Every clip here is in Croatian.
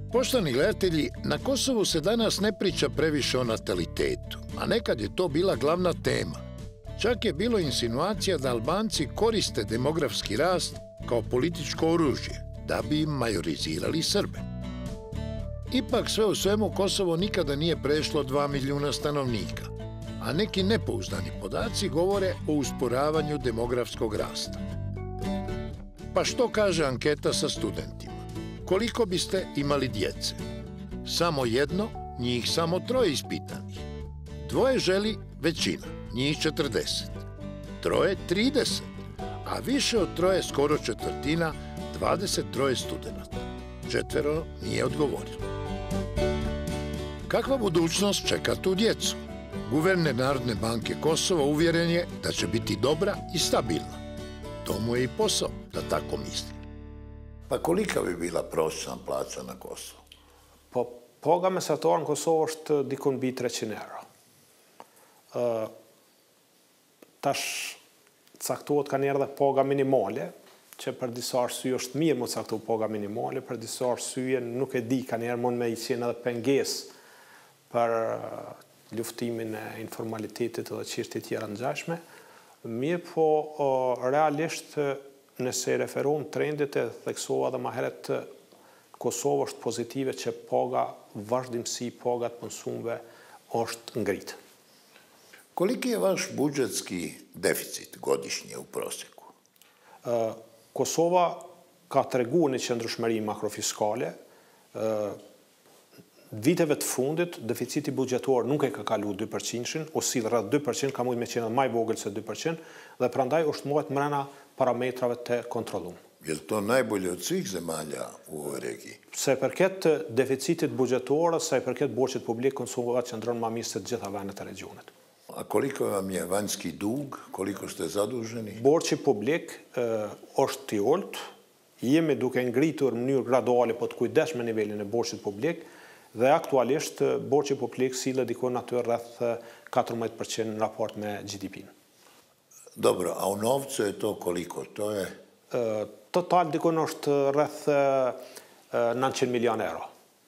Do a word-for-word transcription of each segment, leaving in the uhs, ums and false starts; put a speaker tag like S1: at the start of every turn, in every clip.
S1: Poštovani gledatelji, na Kosovu se danas ne priča previše o natalitetu, a nekad je to bila glavna tema. Čak je bilo insinuacija da Albanci koriste demografski rast kao političko oružje, da bi im majorizirali Srbe. Ipak sve u svemu Kosovo nikada nije prešlo dva milijuna stanovnika, a neki nepouzdani podaci govore o usporavanju demografskog rasta. Pa što kaže anketa sa studentima? Koliko biste imali djece? Samo jedno, njih samo troje ispitanih. Dvoje želi većina, njih četrdeset. Troje trideset, a više od troje skoro četvrtina, dvadeset troje studenata. Četvero nije odgovorilo. Kakva budućnost čeka tu djecu? Guverner Narodne banke Kosova uvjeren je da će biti dobra i stabilna. To mu je i posao da tako misli. Pa kolika bi bila prosječna plaća na Kosovu?
S2: Po paga mesatare në Kosovë është dikon mbi treqind euro. Uh, tash caktohet kanë erdhe paga minimale, që për disa arsye është mirë më caktu paga minimale, për disa arsye nuk e di, kanë erdhe mund me i qenë edhe pengesë për uh, luftimin e informalitetit dhe çështje tjera ngjashme. Mirë po uh, realisht nëse referohem trendit e theksova dhe më herët Kosova është pozitive që paga vazhdimsi pagat mësuesve është ngritë.
S1: Koliki je vaš budžetski deficit godišnje u prosjeku?
S2: Uh, Kosova ka treguar një qëndrueshmëri makrofiskale. Uh, viteve të fundit, deficiti buxhetor nuk e ka kaluar dy përqind-shin, ose rreth dy përqind, ka mujtë me qenë më i vogël se dy përqind, dhe prandaj është mohet mrena parametrave të kontrolluar.
S1: Je li to najbolje od svih zemalja u ovoj regiji?
S2: Se i përket deficitit buxhetor, se i përket borxhit publik, Kosova qëndron më mirë se të gjitha vendet e regionit.
S1: A koliko vam je vanjski dug? Koliko ste zaduženi?
S2: Borxhi publik e, është i ulët, jemi duke ngritur në mënyrë graduale, po të kujdesshme nivelin e borxhit publik, dhe aktualisht borxhi publik sillet diku aty rreth katërmbëdhjet përqind në raport me G D P-n.
S1: Dobro, a u novcu je to koliko? To je...
S2: E, total dikun është rreth nëntëqind milion euro.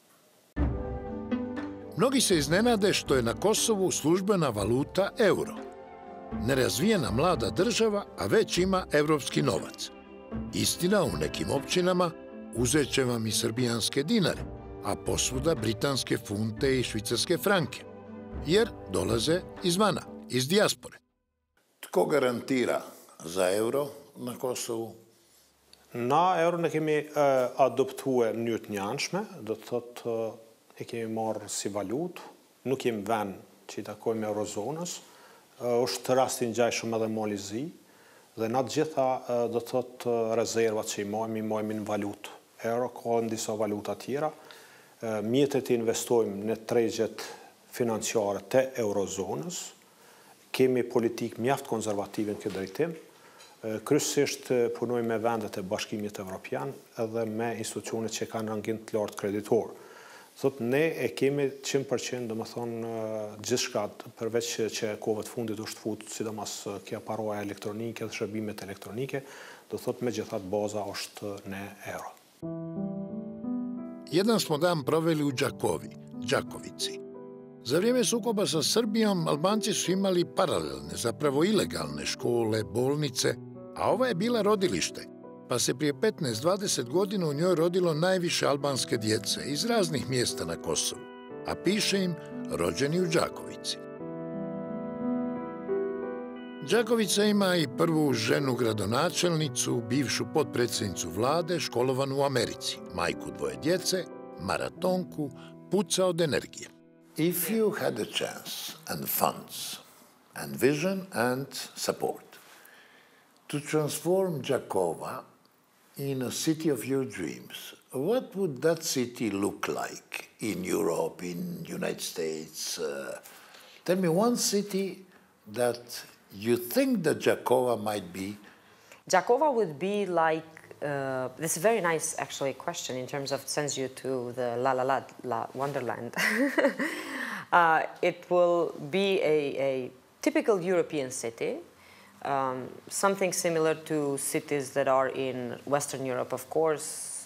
S1: Mnogi se iznenade što je na Kosovu službena valuta euro. Nerazvijena mlada država, a već ima evropski novac. Istina, u nekim općinama uzet će vam i srbijanske dinare, a posvuda britanske funte i švicarske franke, jer dolaze izvana, iz dijaspore. Tko garantira za euro na Kosovu?
S2: Na euro ne kemi e, adoptuar në mënyrë të njanshme, do të thotë e kemi marrë si valutë, nuk jemi vend që i takojmë eurozonës, e, është rasti ngjashëm edhe Malizi, dhe na të gjitha e, do të thotë rezervat që i mojmë, i mojmë në valutë euro, ka në disa valuta tjera. E, mjetet i investojmë në tregjet financiare të eurozonës, kemi politikë mjaft konservative në këtë drejtim. Kryesisht punojmë me vendet e Bashkimit Evropian edhe me institucionet që kanë rangim të lartë kreditor. Thot, ne e kemi njëqind përqind, domethënë gjithçka, përveç që kohëve të fundit është futur sidomos kjo paroja elektronike dhe shërbimet elektronike, do thot megjithatë baza është në euro.
S1: Jedan smo dan proveli u Đakovi, Đakovici. Za vrijeme sukoba sa Srbijom, Albanci su imali paralelne, zapravo ilegalne škole, bolnice, a ova je bila rodilište, pa se prije petnaest dvadeset godina u njoj rodilo najviše albanske djece iz raznih mjesta na Kosovu, a piše im rođeni u Đakovici. Đakovica ima i prvu ženu gradonačelnicu, bivšu potpredsjednicu vlade, školovanu u Americi, majku dvoje djece, maratonku, puca od energije. If you had a chance and funds and vision and support to transform Đakova in a city of your dreams, what would that city look like in Europe, in United States? Uh, tell me one city that you think that Đakova might be.
S3: Đakova would be like, uh, this is a very nice actually question in terms of sends you to the la la la, la wonderland. uh, it will be a, a typical European city, um, something similar to cities that are in Western Europe, of course,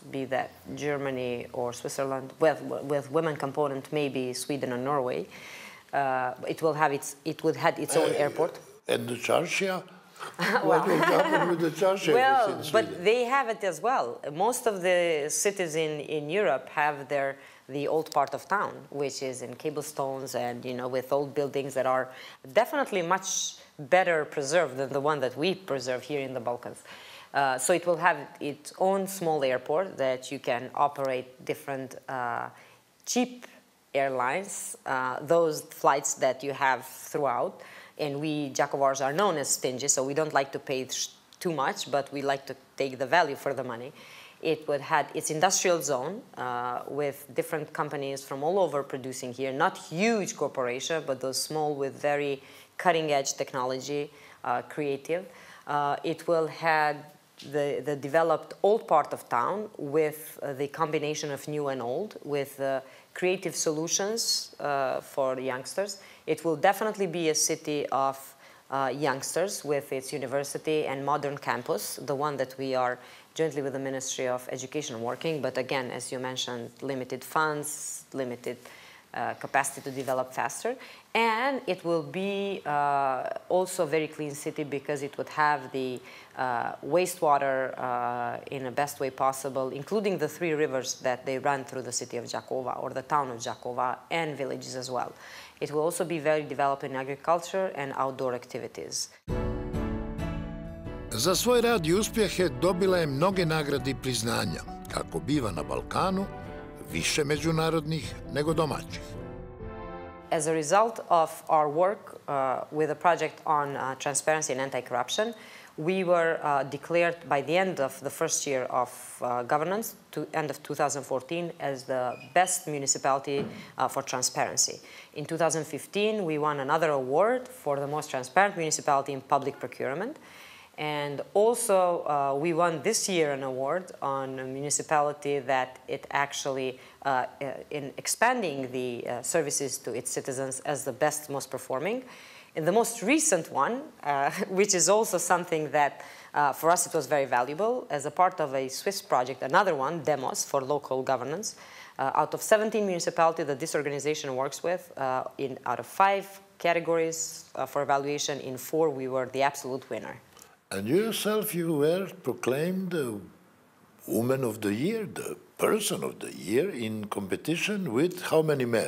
S3: be that Germany or Switzerland, with, with women component, maybe Sweden or Norway. Uh, it will have its, it would have its own uh, airport.
S1: And the Charsia? What will happen with the Charsia?
S3: Well, but they have it as well. Most of the cities in, in Europe have their the old part of town, which is in cobblestones and, you know, with old buildings that are definitely much better preserved than the one that we preserve here in the Balkans. Uh, so it will have its own small airport that you can operate different uh, cheap airlines, uh, those flights that you have throughout. And we, Đakovars, are known as stingy, so we don't like to pay too much, but we like to take the value for the money. It would have its industrial zone uh, with different companies from all over producing here, not huge corporation, but those small with very cutting-edge technology, uh, creative. Uh, it will have the, the developed old part of town with uh, the combination of new and old, with uh, creative solutions uh, for youngsters. It will definitely be a city of uh, youngsters with its university and modern campus, the one that we are jointly with the Ministry of Education working, but again, as you mentioned, limited funds, limited uh, capacity to develop faster. And it will be uh, also a very clean city because it would have the uh, wastewater uh, in the best way possible, including the three rivers that they run through the city of Đakova or the town of Đakova and villages as well. It will also be very developed in agriculture and outdoor activities.
S1: Za svoj rad i uspjehe dobila je mnoge nagrade i priznanja, kako biva na Balkanu, više međunarodnih nego domaćih.
S3: As a result of our work uh, with a project on uh, transparency and anti-corruption, we were uh, declared by the end of the first year of uh, governance, to end of two thousand fourteen, as the best municipality uh, for transparency. In two thousand fifteen, we won another award for the most transparent municipality in public procurement. And also, uh, we won this year an award on a municipality that it actually, uh, in expanding the uh, services to its citizens as the best, most performing. In the most recent one, uh, which is also something that uh, for us it was very valuable, as a part of a Swiss project, another one, Demos, for local governance, uh, out of seventeen municipalities that this organization works with, uh, in, out of five categories uh, for evaluation, in four we were the absolute winner.
S1: And you yourself, you were proclaimed the Woman of the Year, the Person of the Year in competition with how many men?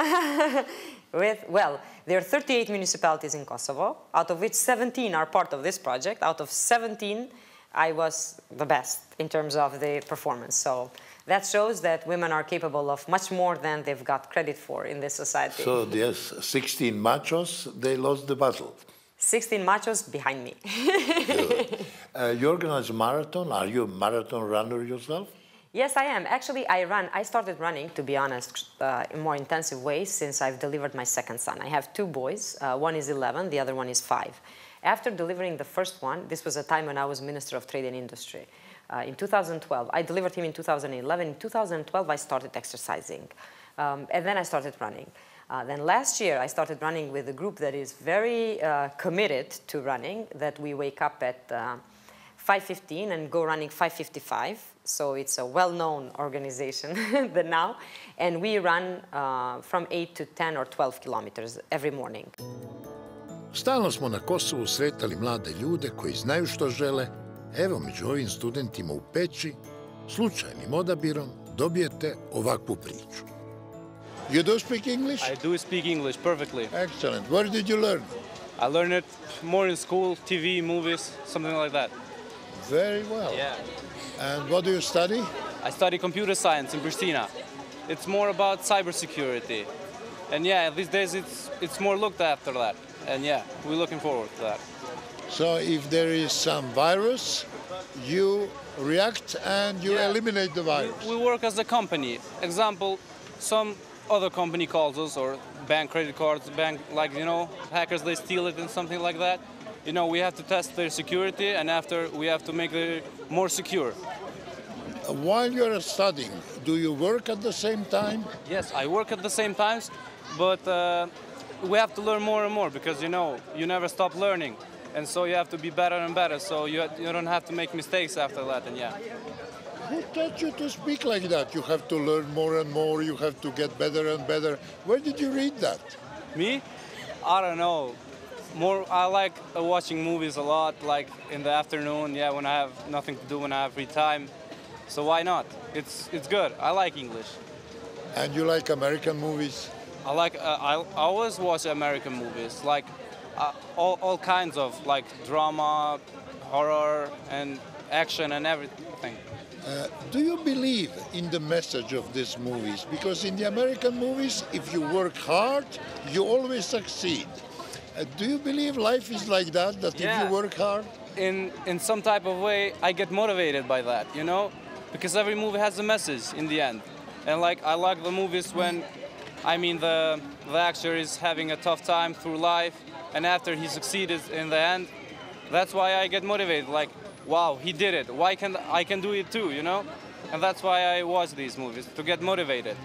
S3: With, well, there are thirty-eight municipalities in Kosovo, out of which seventeen are part of this project. Out of seventeen, I was the best in terms of the performance. So that shows that women are capable of much more than they've got credit for in this society.
S1: So yes, sixteen machos, they lost the battle.
S3: sixteen machos behind me.
S1: uh, you organize a marathon. Are you a marathon runner yourself?
S3: Yes, I am. Actually, I run. I started running, to be honest, uh, in more intensive ways since I've delivered my second son. I have two boys. Uh, one is eleven, the other one is five. After delivering the first one, this was a time when I was Minister of Trade and Industry. Uh, in two thousand twelve, I delivered him in two thousand eleven. In two thousand twelve, I started exercising. Um, and then I started running. Uh, then last year, I started running with a group that is very uh, committed to running, that we wake up at uh, five fifteen and go running five fifty-five. So it's a well-known organization that now. And we run uh, from eight to ten or twelve kilometers every morning.
S1: Stalno smo na Kosovu sretali mlade ljude koji znaju što žele. Evo, među ovim studentima u Peći, slučajnim odabirom dobijete ovakvu priču. You do speak English?
S4: I do speak English perfectly.
S1: Excellent. Where did you learn?
S4: I learned it more in school, T V, movies, something like that.
S1: Very well.
S4: Yeah.
S1: And what do you study?
S4: I study computer science in Pristina. It's more about cybersecurity. And yeah, these days it's, it's more looked after that. And yeah, we're looking forward to that.
S1: So if there is some virus, you react and you
S4: Yeah.
S1: eliminate the virus.
S4: We, we work as a company. Example, some other company calls us, or bank credit cards, bank, like, you know, hackers, they steal it and something like that. You know, we have to test their security, and after we have to make it more secure.
S1: While you're studying, do you work at the same time?
S4: Yes, I work at the same times, but uh, we have to learn more and more because, you know, you never stop learning. And so you have to be better and better, so you, you don't have to make mistakes after that, and yeah.
S1: Who taught you to speak like that? You have to learn more and more, you have to get better and better. Where did you read that?
S4: Me? I don't know. More, I like uh, watching movies a lot, like in the afternoon, yeah, when I have nothing to do, when I have free time. So why not? It's it's good. I like English.
S1: And you like American movies?
S4: I like. Uh, I, I always watch American movies, like uh, all all kinds of like drama, horror, and action and everything.
S1: Uh, do you believe in the message of these movies? Because in the American movies, if you work hard, you always succeed. Uh, do you believe life is like that, that
S4: Yeah.
S1: if you work hard?
S4: In in some type of way, I get motivated by that, you know, because every movie has a message in the end, and like I like the movies when, I mean, the the actor is having a tough time through life, and after he succeeded in the end, that's why I get motivated. Like, wow, he did it. Why can I can do it too, you know? And that's why I watch these movies, to get motivated.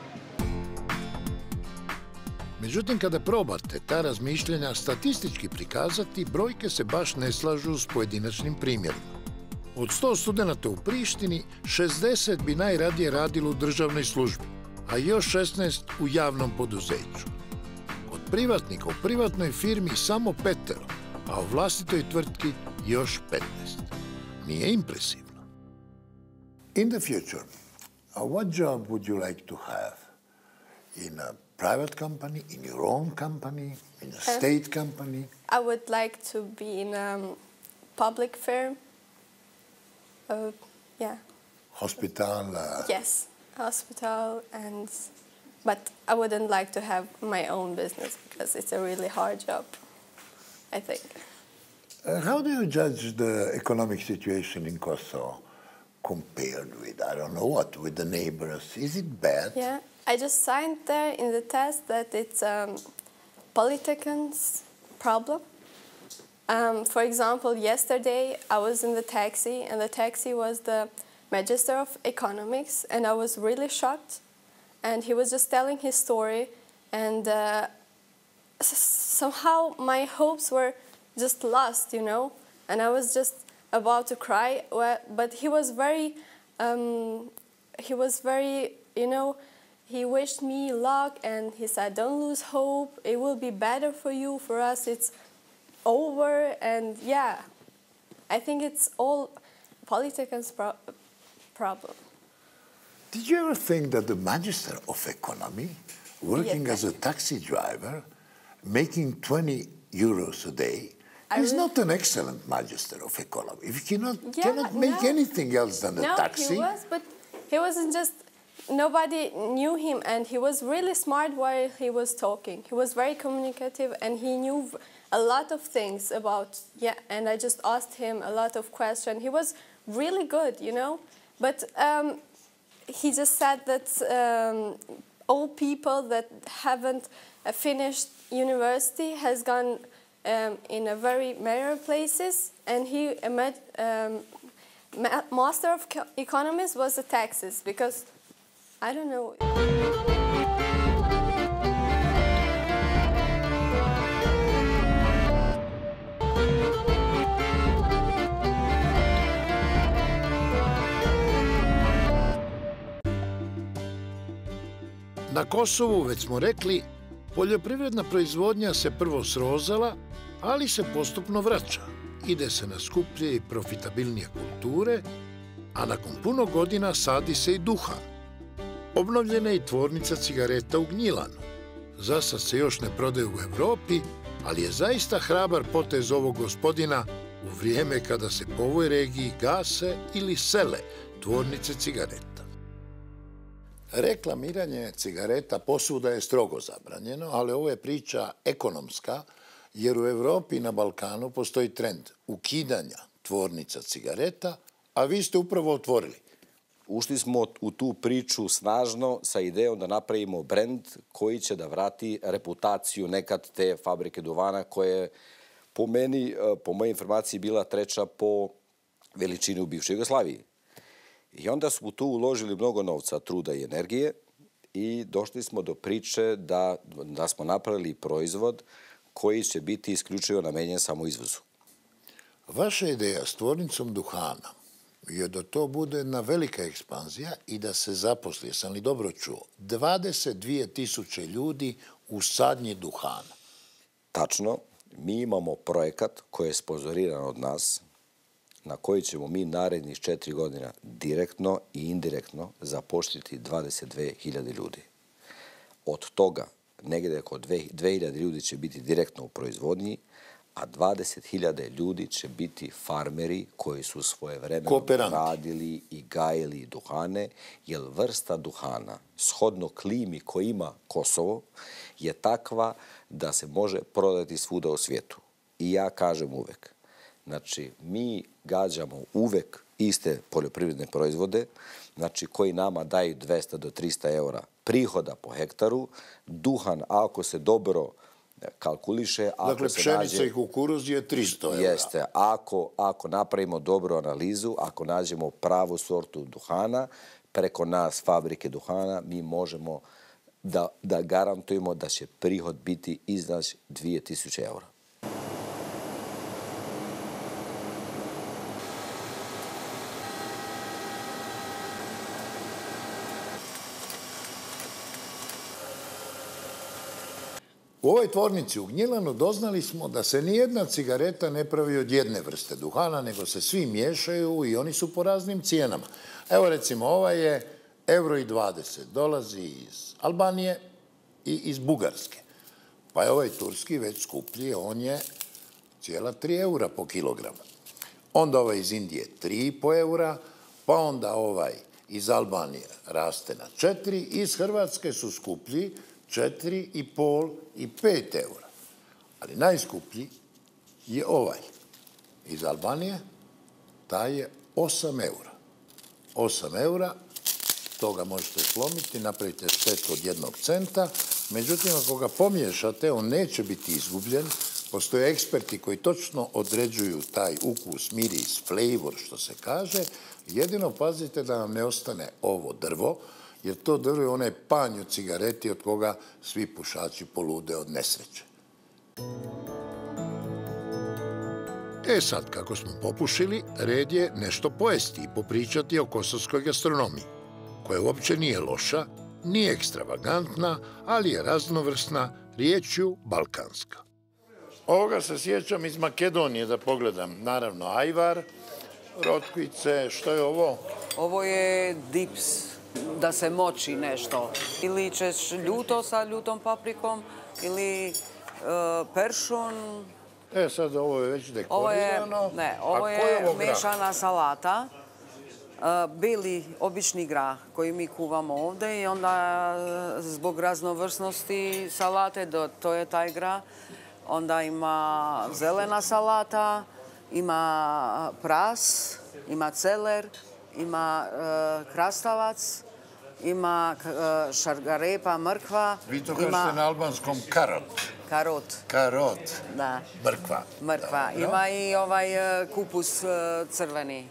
S1: Međutim, kada probate ta razmišljanja statistički prikazati, brojke se baš ne slažu s pojedinačnim primjerima. Od sto studenta u Prištini, šezdeset bi najradije radilo u državnoj službi, a još šesnaest u javnom poduzeću. Kod privatnika u privatnoj firmi samo petero, a u vlastitoj tvrtki još petnaest. Nije impresivno. In the future, uh, what job would you like to have? In a private company, in your own company, in a state company?
S5: I would like to be in a um, public firm. Uh, yeah.
S1: Hospital? Uh,
S5: Yes, hospital, and but I wouldn't like to have my own business because it's a really hard job, I think.
S1: Uh, how do you judge the economic situation in Kosovo compared with, I don't know what, with the neighbors? Is it bad?
S5: Yeah, I just signed there in the test that it's um, politicians' problem. Um, for example, yesterday I was in the taxi, and the taxi was the Magister of Economics, and I was really shocked. And he was just telling his story, and uh, s- somehow my hopes were just lost, you know. And I was just about to cry, Well, but he was very, um, he was very, you know, he wished me luck, and he said, "Don't lose hope. It will be better for you. For us, it's over." And yeah, I think it's all politicians' pro- problem.
S1: Did you ever think that the Magister of Economy, working
S5: Yes.
S1: as a taxi driver, making twenty euros a day,
S5: I
S1: is
S5: really-
S1: not an excellent Magister of Economy? If you cannot,
S5: Yeah,
S1: cannot make
S5: no.
S1: anything else than a
S5: No,
S1: taxi,
S5: he was, but he wasn't just. Nobody knew him, and he was really smart while he was talking. He was very communicative, and he knew a lot of things about, yeah, and I just asked him a lot of questions. He was really good, you know, but um, he just said that um, all people that haven't uh, finished university has gone um, in a very major places, and he imag- um, ma- master of co- economics was the taxes, because I don't know.
S1: na Kosovu, već smo rekli, poljoprivredna proizvodnja se prvo srozala, ali se postupno vraća. Ide se na skuplje i profitabilnije kulture, a nakon puno godina sadi se i duhan. Obnovljena je i tvornica cigareta u Gnjilanu. Zasad se još ne prodaju u Evropi, ali je zaista hrabar potez ovog gospodina u vrijeme kada se po ovoj regiji gase ili sele tvornice cigareta. Reklamiranje cigareta posvuda je strogo zabranjeno, ali ovo je priča ekonomska, jer u Evropi i na Balkanu postoji trend ukidanja tvornica cigareta, a vi ste upravo otvorili.
S6: Ušli smo u tu priču snažno sa idejom da napravimo brend koji će da vrati reputaciju nekad te fabrike duvana koja je po meni, po mojoj informaciji, bila treća po veličini u bivšoj Jugoslaviji. I onda smo tu uložili mnogo novca, truda i energije i došli smo do priče da, da smo napravili proizvod koji će biti isključivo namenjen samo izvozu.
S1: Vaša ideja s tvornicom duhana je da to bude jedna velika ekspanzija i da se zaposli, sam li dobro čuo, dvadeset dvije tisuće ljudi u sadnji duhana.
S6: Tačno, mi imamo projekat koji je sponzoriran od nas, na koji ćemo mi narednih četiri godina direktno i indirektno zaposliti dvadeset dve hiljade ljudi. Od toga negdje oko dve hiljade ljudi će biti direktno u proizvodnji, a dvadeset hiljada ljudi će biti farmeri koji su svojevremeno radili i gajili duhane, jer vrsta duhana, shodno klimi koji ima Kosovo, je takva da se može prodati svuda u svijetu. I ja kažem uvek, znači mi gađamo uvek iste poljoprivredne proizvode, znači koji nama daju dvesta do trista eura prihoda po hektaru. Duhan, ako se dobro kalkuliše...
S1: Dakle, pšenica i kukuruz je tristo eura.
S6: Jeste. Ako, ako napravimo dobru analizu, ako nađemo pravu sortu duhana, preko nas fabrike duhana, mi možemo da, da garantujemo da će prihod biti iznad dvije tisuće eura.
S1: U ovoj tvornici u Gnjilanu doznali smo da se nijedna cigareta ne pravi od jedne vrste duhana, nego se svi miješaju i oni su po raznim cijenama. Evo recimo, ova je euro i dvadeset, dolazi iz Albanije i iz Bugarske. Pa je ovaj turski već skuplji, on je cijela tri eura po kilogramu. Onda ovaj iz Indije tri i po eura, pa onda ovaj iz Albanije raste na četiri, iz Hrvatske su skuplji četiri i pol i pet eura. Ali najskuplji je ovaj iz Albanije, taj je osam eura. osam eura, toga možete slomiti, napravite set od jednog centa, međutim ako ga pomiješate, on neće biti izgubljen. Postoje eksperti koji točno određuju taj ukus, miris, flavor, što se kaže. Jedino pazite da vam ne ostane ovo drvo, jer to drvo je onaj panj u cigareti od koga svi pušači polude od nesreće. E sad, kako smo popušili, red je nešto pojesti i popričati o kosovskoj gastronomiji, koja uopće nije loša, nije ekstravagantna, ali je raznovrsna, riječju balkanska. Ovoga se sjećam iz Makedonije, da pogledam. Naravno, ajvar, rotkvice, što je ovo?
S7: Ovo je dips, da se moči nešto. Ili ćeš ljuto sa ljutom paprikom, ili peršun.
S1: E, sad ovo je već dekorirano.
S7: Ne, ovo je mešana salata. Beli, obični grah koji mi kuvamo ovdje i onda zbog raznovrsnosti salate, to je taj grah. Onda ima zelena salata, ima pras, ima celer, ima krastavac, ima šargarepa, mrkva.
S1: Vi to kažete na albanskom karot.
S7: Karot.
S1: Karot.
S7: Da.
S1: Mrkva.
S7: Mrkva. Ima i ovaj kupus crveni.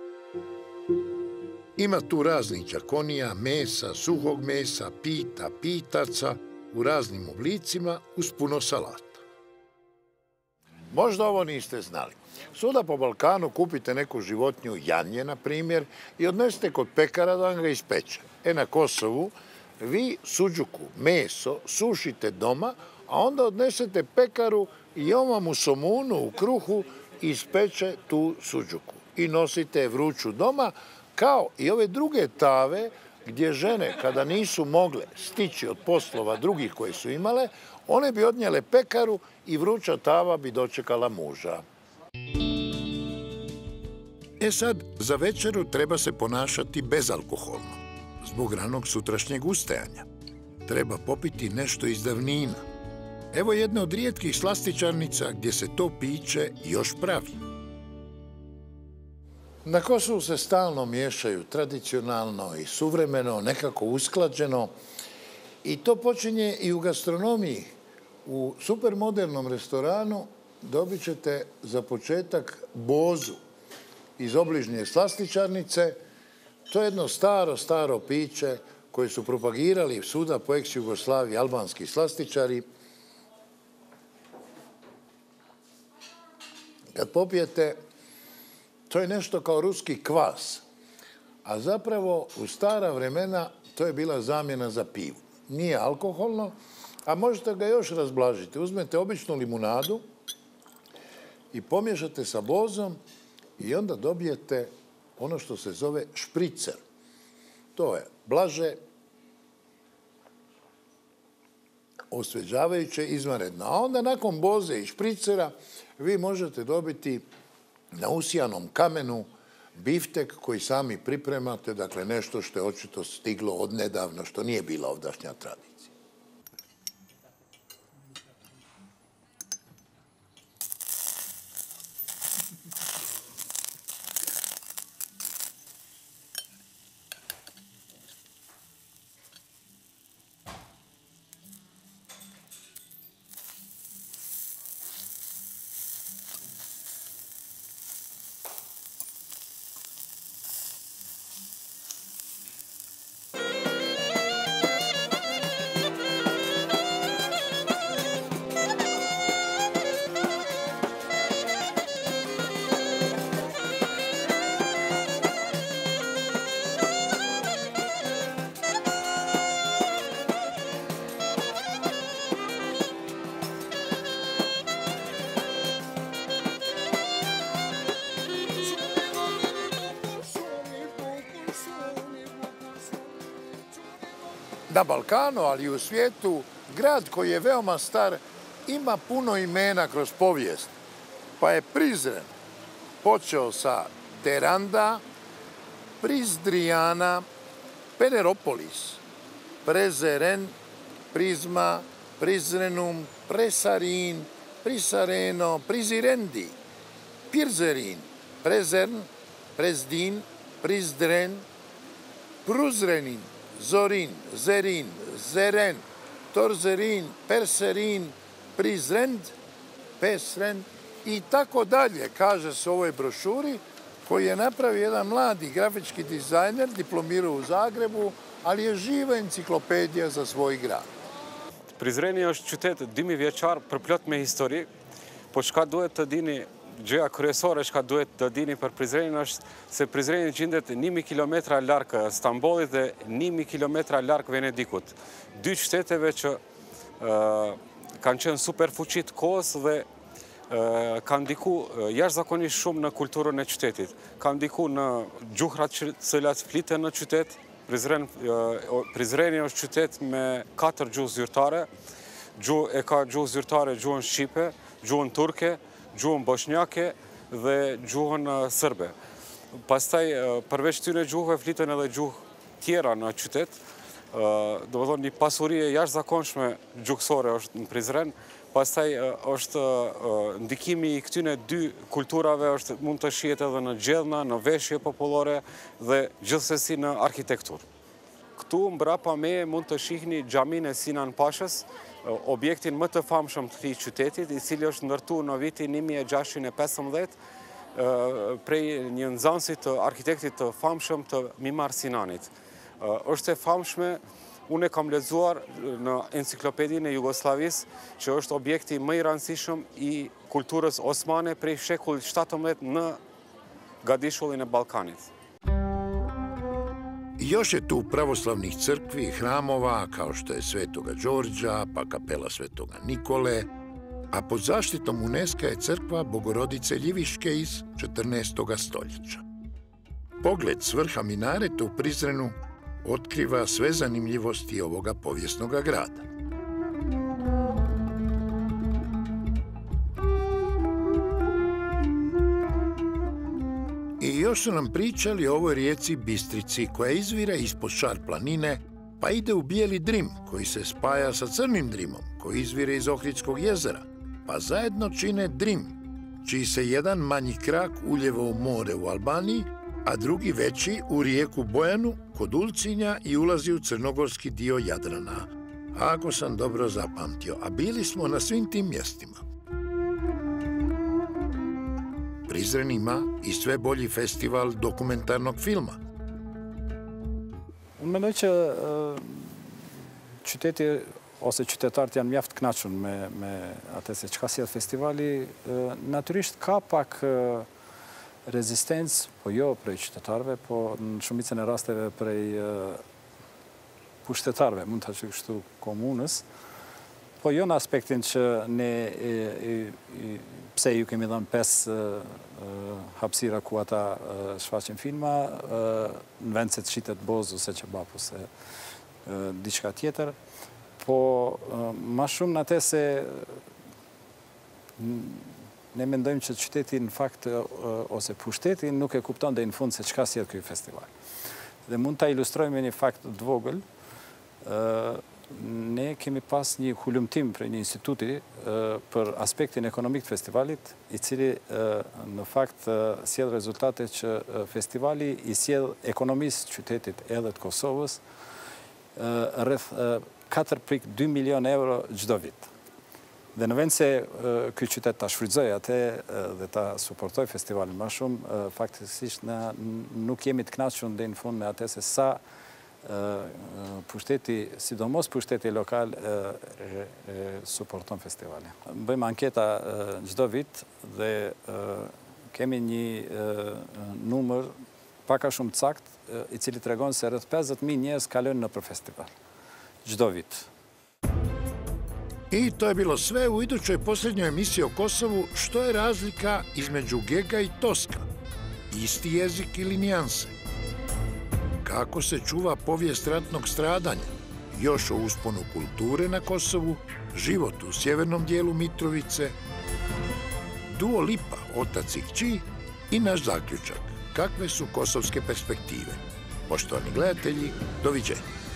S1: Ima tu raznih đakonija, mesa, suhog mesa, pita, pitaca, u raznim oblicima, uz puno salata. Možda ovo niste znali. Svuda po Balkanu kupite neku životinju, janje, na primjer, i odnesete kod pekara da vam ga ispeče. E, na Kosovu vi suđuku, meso, sušite doma, a onda odnesete pekaru i on vam u somunu, u kruhu, ispeče tu suđuku. I nosite je vruću doma, kao i ove druge tave gdje žene, kada nisu mogle stići od poslova drugih koje su imale, one bi odnijele pekaru i vruća tava bi dočekala muža. E sad, za večeru treba se ponašati bezalkoholno, zbog ranog sutrašnjeg ustajanja. Treba popiti nešto iz davnina. Evo jedne od rijetkih slastičarnica gdje se to piće još pravi. Na Kosovu se stalno miješaju tradicionalno i suvremeno, nekako usklađeno. I to počinje i u gastronomiji. U supermodernom restoranu dobit ćete za početak bozu iz obližnje slastičarnice. To je jedno staro, staro piće koje su propagirali svuda po ex-Jugoslaviji albanski slastičari. Kad popijete, to je nešto kao ruski kvas. A zapravo u stara vremena to je bila zamjena za pivu. Nije alkoholno, a možete ga još razblažiti. Uzmete običnu limunadu i pomiješate sa bozom i onda dobijete ono što se zove špricer. To je blaže, osvježavajuće, izvanredno. A onda nakon boze i špricera vi možete dobiti na usijanom kamenu biftek koji sami pripremate, dakle nešto što je očito stiglo odnedavno, što nije bila ovdašnja tradicija. Na Balkanu, ali i u svijetu, grad koji je veoma star ima puno imena kroz povijest. Pa je Prizren počeo sa Teranda, Prizdrijana, Peneropolis, Prezeren, Prizma, Prizrenum, Presarin, Prisareno, Prizirendi, Pirzerin, Prezern, Prezdin, Prizdren, Pruzrenin, Zorin, Zerin, Zeren, Torzerin, Perserin, Prizrend, Pesrend i tako dalje, kaže se u ovoj brošuri, koji je napravio jedan mladi grafički dizajner, diplomirao u Zagrebu, ali je živa enciklopedija za svoj grad.
S8: Prizreni është qytet dimi vjeçar përplot me histori, po çka duhet të dini, gjëja kryesore çka duhet të dini për Prizrenin është se Prizreni gjendet njëmi kilometra larg Stambollit dhe njëmi kilometra larg Venedikut. Dy qyteteve që uh, kanë qenë super fuqit kohës dhe uh, kanë ndiku uh, jashtëzakonisht shumë në kulturën e qytetit. Kanë ndiku në gjuhrat që cilat fliten në qytet. Prizren, uh, Prizreni është qytet me katër gjuhë zyrtare. Gjuhë, e ka gjuhë zyrtare gjuhën shqipe, gjuhën turke, gjuhën bosnjake dhe gjuhën sërbe. Pastaj, përveç tyre gjuhëve, fliten edhe gjuhë tjera në qytet. Do të thonë, një pasuri e jashtëzakonshme gjuhësore është në Prizren. Pastaj është ndikimi i këtyne dy kulturave është mund të shihet edhe në gjellna, në veshje popullore dhe gjithsesi në arkitekturë. Këtu mbrapa me mund të shihni xhamin e Sinan Pashës, objektin më të famshëm të këtij qytetit, i cili është ndërtuar në vitin një mijë e gjashtëqind e pesëmbëdhjetë prej një nxënësit të arkitektit të famshëm të Mimar Sinanit. Është e famshme, unë e kam lexuar në enciklopedinë e Jugosllavisë, që është objekti më i rëndësishëm i kulturës osmane prej shekullit shtatëmbëdhjetë në gadishullin e Ballkanit.
S1: Još je tu pravoslavnih crkvi i hramova, kao što je Svetoga Đorđa, pa kapela Svetoga Nikole, a pod zaštitom UNESCO je crkva Bogorodice Ljiviške iz četrnaestog stoljeća. Pogled s vrha minareta u Prizrenu otkriva sve zanimljivosti ovoga povijesnog grada. I još su nam pričali o ovoj rijeci Bistrici, koja izvira ispod Šar planine, pa ide u Bijeli Drim, koji se spaja sa Crnim Drimom, koji izvire iz Ohridskog jezera, pa zajedno čine Drim, čiji se jedan manji krak uljeva u more u Albaniji, a drugi veći u rijeku Bojanu kod Ulcinja i ulazi u crnogorski dio Jadrana. Ako sam dobro zapamtio, a bili smo na svim tim mjestima. Prizren ima i sve bolji festival dokumentarnog filma.
S9: Unë mendoj që qyteti ose qytetarët janë mjaft kënaqur me me atë se çka sjell festivali, natyrisht ka pak rezistencë, po jo prej qytetarëve, po në shumicën e rasteve prej pushtetarëve, mund të që kështu komunës, po jo në aspektin që ne pse ju kemi dhënë pesë hapësira ku ata shfaqin filma, në vend se të shitet boz ose qebap ose diçka tjetër, po ma shumë në atë se ne mendojmë që qyteti në fakt ose pushteti nuk e kupton dhe në fund se çka sjell ky festival. Dhe mund ta ilustrojmë me një fakt të vogël. Ne kemi pas një hulumtim për një instituti për aspektin ekonomik të festivalit, i cili në fakt sjell rezultate që festivali i sjell ekonomisë qytetit edhe të Kosovës rreth katër pikë dy milion euro çdo vit. Dhe në vend se ky qytet ta shfrytëzoj atë dhe ta suportoj festivalin më shumë, faktikisht ne nuk jemi të kënaqur deri në fund me atë se sa pushteti, sidomos pushteti lokal, suporton festivalin. Bëjmë anketa çdo vit dhe kemi një numër pak a shumë të saktë, i cili tregon se rreth pesëdhjetë mijë njerëz kalojnë nëpër festival çdo vit.
S1: I to je bilo sve u idućoj posljednjoj emisiji o Kosovu. Što je razlika između Gega i Toska? Isti jezik ili nijanse? Kako se čuva povijest ratnog stradanja? Još o usponu kulture na Kosovu, život u sjevernom dijelu Mitrovice, duo Lipa, otac i kći i naš zaključak. Kakve su kosovske perspektive? Poštovani gledatelji, doviđenja.